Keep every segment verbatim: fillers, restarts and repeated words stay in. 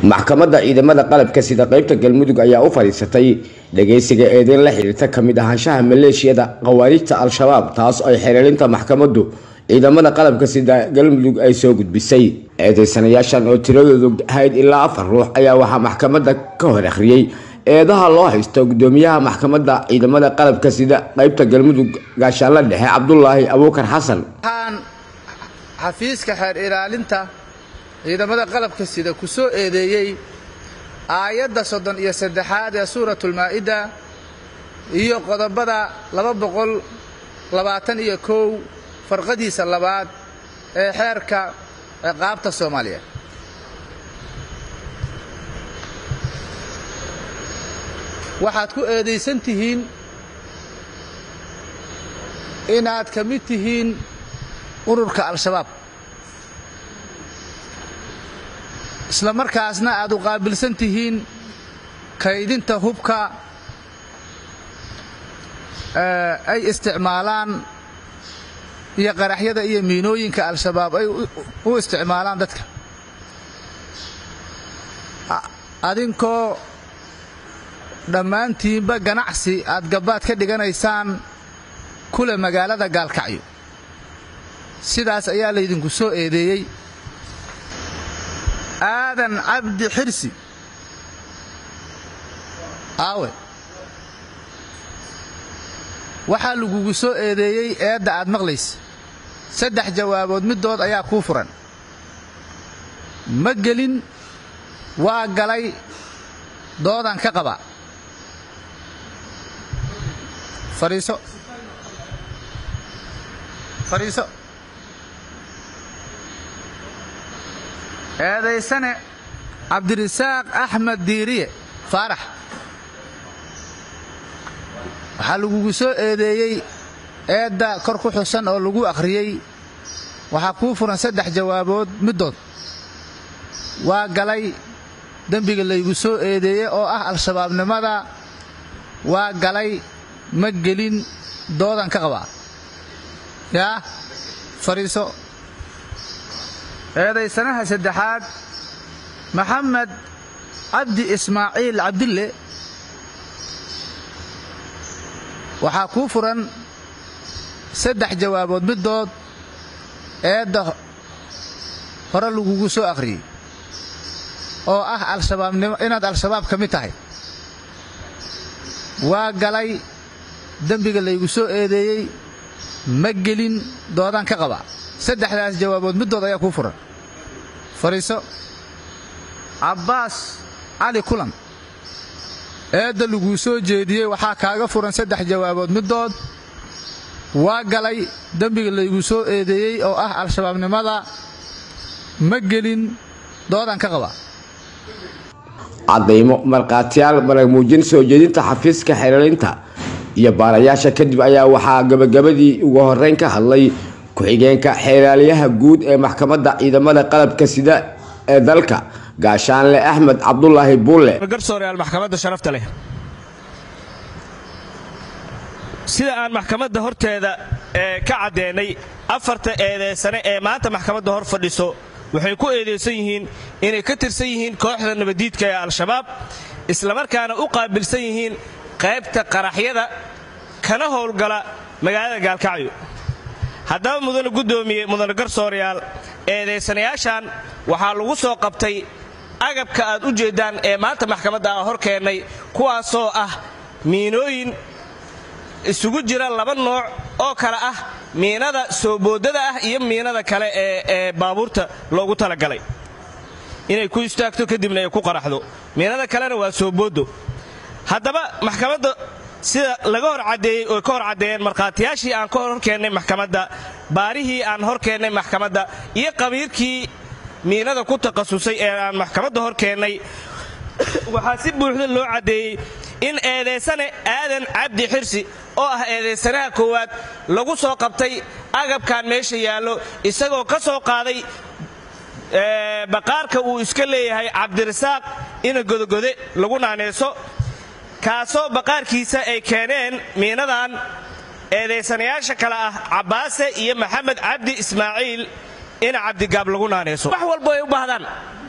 maxkamadda ciidamada qalabka sida qaybta galmudug ayaa u fariisatay dhageysiga eedeyn la xiriirta kamid ahaanshaha maleeshiyada qawaarijta al-shabaab taas ay xiriirinta maxkamaddu ciidamada qalabka sida galmudug ay soo gudbisay eedeysanayaashan oo tiradoodu ahayd ilaa afar ruux ayaa waxa maxkamadda ka hor akhriyay eedaha loo haysto gudoomiyaha maxkamadda ciidamada qalabka sida qaybta galmudug gaashaanle dhexe Cabdullaahi Abuukar Xasan xafiiska xeer ilaalinta ciidamada qalabka sida ku soo eedeeyay aayadda soddon iyo saddexaad ee suuratul maa'ida iyo qodobada laba boqol labaatan iyo kow farqadiisa labaad ee xeerka ciqaabta Soomaaliya waxaad ku eedeysan tihiin inaad ka mid tihiin ururka al-shabaab isla markaasna aad u qaabilsan tihiin kaydinta hubka ay isticmaalaan iyo qaraxyada iyo miinooyinka al-shabaab ay u isticmaalaan dadka adinkoo dhammaantiinba ganacsi aad gabaad ka dhiganaysaan kule magaalada Gaalkacyo sidaas ayaa laydinku soo eedeeyay aadan cabdi xirsi aawe waxaa lagugu soo eedeeyay eedda aad maqlaysa saddex jawaabood midood ayaa kuu furan ma gelin waa galay doodan ka qaba fariiso fariiso eedaysane Cabdirisaaq Axmed Diiriye Faarax waxaa lagugu soo eedeeyay eedda kor ku xusan oo lagu akhriyay waxaa kuu furan saddex jawaabood midood waa galay dambiga laygu soo eedeeyay oo ah al-shabaabnimada waa galay ma gelin doodan ka qaba yaa fariiso eedaysanaha saddexaad Maxamed Cabdi Ismaaciil Cabdille waxaa kuu furan saddex jawaabood midood eedda hore lagugu soo akhriyay oo ah al-shabaabnimo inaad al-shabaab ka mid tahay waa galay dambiga laygu soo eedeeyay ma gelin doodan ka qaba saddexdaas jawaabood midood ayaa kuu furan fariiso Cabbaas Cali Kulan eedda lagu soo jeediyay waxaa kaaga furan saddex jawaabood midood waa galay dambiga laygu soo eedeeyay oo ah al-shabaabnimada ma gelin doodan ka qaba cadeymo marqaatiyaal marag muujin soo jeedinta xafiiska xiriirinta iyo baarayaasha kadib ayaa waxaa gabagabadii ugu horeyn ka hadlay ku-xigeenka xeeraaliyaha guud ee maxkamadda ciidamada qalabka sida ee dalka gaashaanle Axmed Cabdullaahi Buule garsooreyaal maxkamadda sharafta leh sida aan maxkamadda horteeda ee ka cadeynay afarta eedeysane ee maanta maxkamadda hor fadhiso waxay ku eedeysan yihiin inay ka tirsan yihiin kooxda nabadiidka ee al-shabaab isla markaana u qaabilsan yihiin qaybta qaraxyada kana howlgala magaalada Gaalkacyo haddaba mudane gudoomiye mudane garsooreyaal eedeysanayaashan waxaa lagu soo qabtay agabka aad u jeedaan ee maanta maxkamadda aan hor keennay kuwaasoo ah miinooyin isugu jira laba nooc oo kala ah miinada soo boodada ah iyo miinada kale ee ee baabuurta loogu talagalay inay ku istaagto kadibna ay ku qaraxdo miinada kalena waa soo boodo haddaba maxkamadda sida laga hor cadeeyay oo ka hor cadeeyeen marqaatiyaashii aan ka hor keennay maxkamadda baarihii aan hor keennay maxkamadda iyo qabiirkii miinada ku takhasusay ee aan maxkamadda hor keennay waxaa si buuxda loo cadeeyay in eedeysane aadan cabdi xirsi oo ah eedeysanaha koowaad lagu soo qabtay agabkan meesha yaallo isagoo ka soo qaaday baqaarka uu iska leeyahay Cabdirisaaq ina godogode lagu naaneeso kaasoo baqaarkiisa ay keeneen miinadan eedeysanayaasha kale ah Cabbaase iyo Maxamed Cabdi Ismaaciil ina Cabdi Gaab lagu naaneeso wax walba ay u baahdaan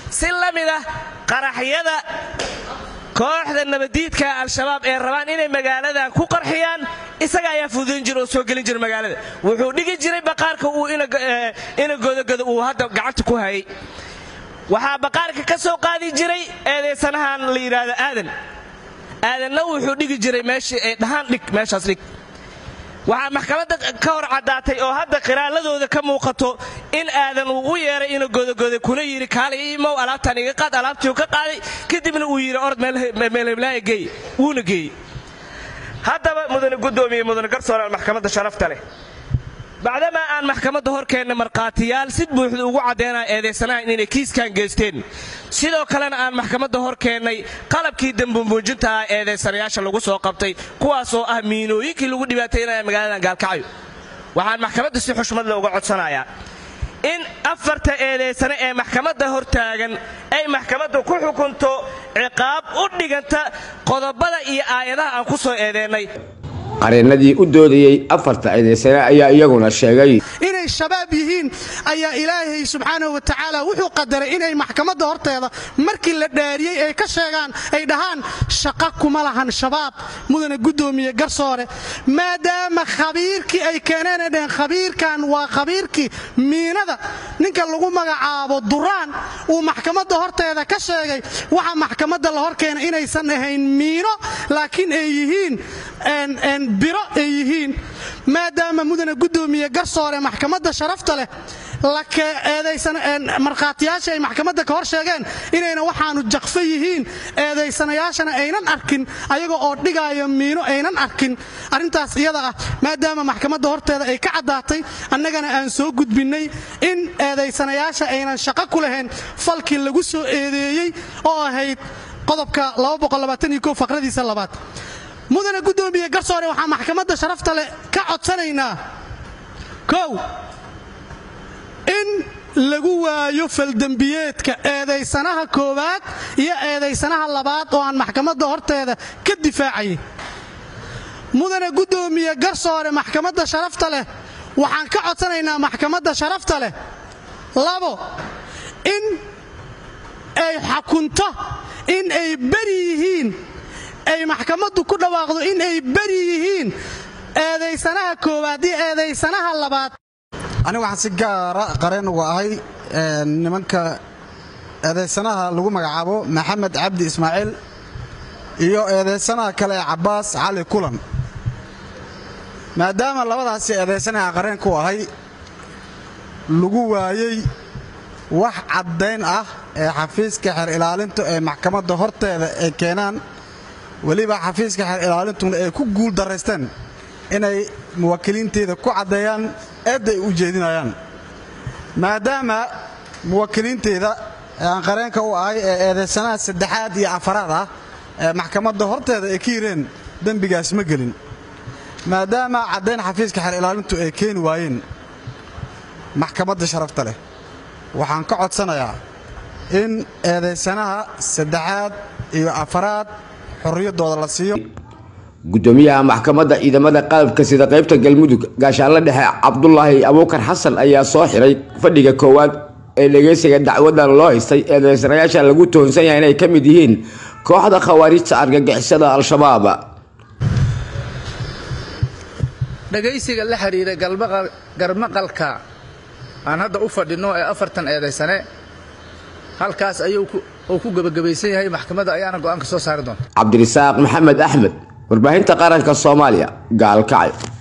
si la mid ah qaraxyada kooxda nabadiidka al-shabaab ee rabaan inay magaaladan ku qarxiyaan isaga ayaa fududayn jiray oo soo gelin jiray magaalada wuxuu dhigi jiray baqaarka uu ina godogodo uu hadda gacanta ku hayay waxaa baqaarka ka soo qaadi jiray eedeysanahan la yiraahdo aadan aadanna wuxuu dhigi jiray meeshii ay dhahaan dhig meeshaas dhig waxaa maxkamadda ka hor caddaatay oo hadda qiraaladooda ka muuqato in aadan uu u yeeray ina godogodo kuna yidhi kaalay iimow alaabtaan iga qaad alaabtii ka qaaday kadibna uu yidhi orod meel heblaaya geey wuuna geeyey haddaba mudane guddoomiye mudane garsooraal maxkamadda sharafta leh bacdama aan maxkamadda horkeenna markhaatiyaal si buuxda ugu caddeynaya eedeysanaha inay kiiskan geysteen sidoo kalena aan maxkamadda horkeennay qalabkii dambuumuujinta ah eedeysanayaasha lagu soo qabtay kuwaasoo ah miinooyinkii lagu dhibaataynaya magaaladan gaalkacyo waxaan maxkamadda si xushmad leh uga codsanayaa in afarta eedeysane ee maxkamadda hortaagan ay maxkamadda ku xukunto ciqaab u dhiganta qodobada iyo aayadaha aan ku soo eedeennay qareenadii u doodayay afarta eedeysane ayaa iyaguna sheegay inay shabaab yihiin ayaa ilaahay subxaanahu wa tacaala wuxuu qadaray inay maxkamadda horteeda markii la dhaariyey ay ka sheegaan ay dhahaan shaqa kuma lahan shabaab mudane guddoomiye garsoore maadaama khabiirkii ay keeneen ay dhaheen khabiirkan waa khabiirkii miinada ninka lagu magacaabo duraan uu maxkamadda horteeda ka sheegay waxa maxkamadda la horkeena inaysan ahayn miino laakiin ay yihiin biro ay yihiin maadaama mudane guddoomiye garsoore maxkamadda sharafta leh markhaatiyaasha ay maxkamadda ka hor sheegeen inayna waxaanu jaqfa yihiin eedaysanayaashana aynan arkin ayaga oo dhigaayo miino aynan arkin arrintaas iyada ah maadaama maxkamadda horteeda ay ka caddaatay annagana aan soo gudbinnay in eedaysanayaasha aynan shaqo ku lahayn falkii lagu soo eedeeyey oo ahayd qodobka faqradiisa labaad mudane guddoomiye garsoore waxaa maxkamadda sharafta leh ka codsanaynaa kow in lagu waayo faldembiyeedka eedaysanaha koowaad iyo eedaysanaha labaad oo aan maxkamadda horteeda ka difaacayay mudane guddoomiye garsoore maxkamadda sharafta leh waxaan ka codsanaynaa maxkamadda sharafta leh labo in ay xukunto in ay beri yihiin ay maxkamaddu ku dhawaaqdo in ay beri yihiin eedaysanaha koowaad iyo eedaysanaha labaad aniga waxaan si gaara qareen uga ahay nimanka eedaysanaha lagu magacaabo maxamed cabdi ismaaciil iyo eedaysanaha kale ee cabbaas cali kulan maadaama labadaasi eedaysanaha qareen ku ahay lagu waayey wax caddayn ah ee xafiiska xeer ilaalintu ee maxkamadda horteeda ay keenaan weliba xafiiska xeer ilaalintuna ay ku guul daraysteen inay muwakkiliinteeda ku caddeeyaan eedda ay u jeedinayaan maadaama muwakkiliinteeda aan qareenka u ahay ee eedaysanaha saddexaad iyo afaraad ah ee maxkamadda horteeda ay ka yireen dembigaas ma gelin maadaama caddayn xafiiska xeer ilaalintu ay keeni waayeen maxkamadda sharafta leh waxaan ka codsanayaa in eedaysanaha saddexaad iyo afaraad xorriyadooda la siiyo gudoomiyaha maxkamadda ciidamada qalabka sida qaybta galmudug gaashaanle dhexe cabdulaahi abuukar xasan ayaa soo xiray fadhiga koowaad ee dhageysiga dacwadan loo haystay eedeysanayaasha lagu toonsan yahay inay ka mid yihiin kooxda khawaarijta argagixisada al-shabaab dhageysiga la xiriira garmaqalka aan hadda u fadhino ee afartan eedeysane halkaas ayuu ku gabagabaysan yahay maxkamadda ayaana go'aan ka soo saari doonta cabdirisaaq maxamed axmed warbaahinta qaranka Soomaaliya gaalkacyo.